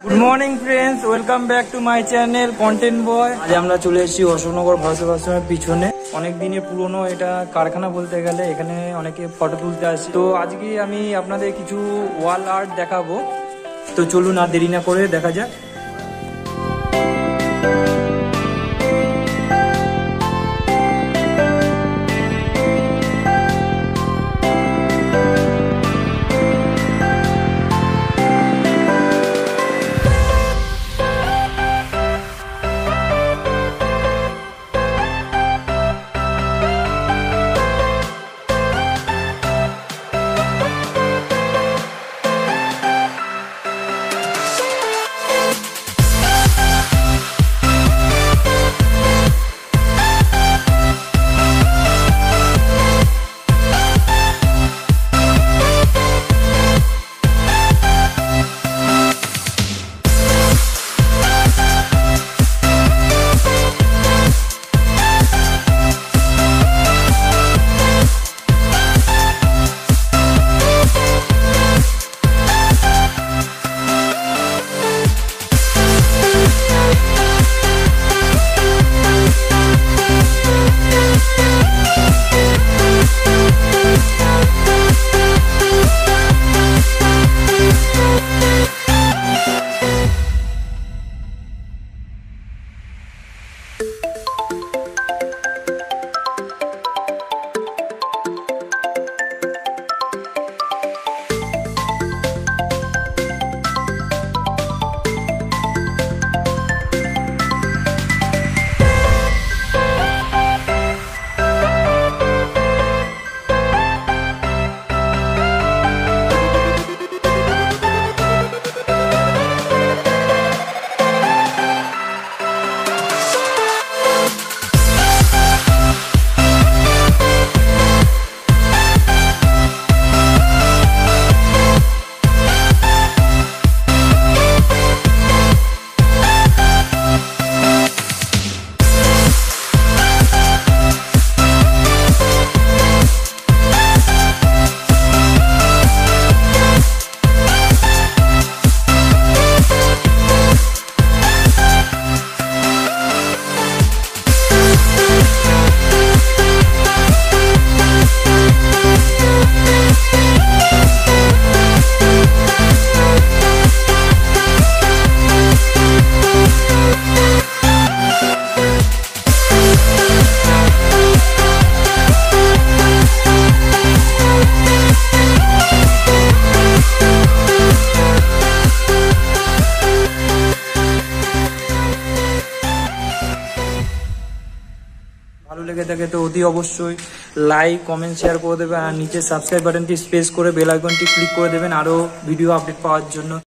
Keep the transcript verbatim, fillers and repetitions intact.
Good morning friends, welcome back to my channel content boy. आज আমরা চলে এসেছি অশোকনগর ভারতের আশ্রমের পিছনে। অনেক দিনের পুরনো এটা কারখানা বলতে গেলে, এখানে অনেকে ফটো তুলতে আসে। তো আজকে আমি আপনাদের কিছু ওয়াল আর্ট দেখাবো, তো চলুন আর দেরি না করে দেখা যাক। ভালো লেগে থাকে তো অতি অবশ্যই লাইক কমেন্ট শেয়ার করে দেবেন, আর নিচে সাবস্ক্রাইব বাটনটি প্রেস করে বেল আইকনটি ক্লিক করে দেবেন আরো ভিডিও আপডেট পাওয়ার জন্য।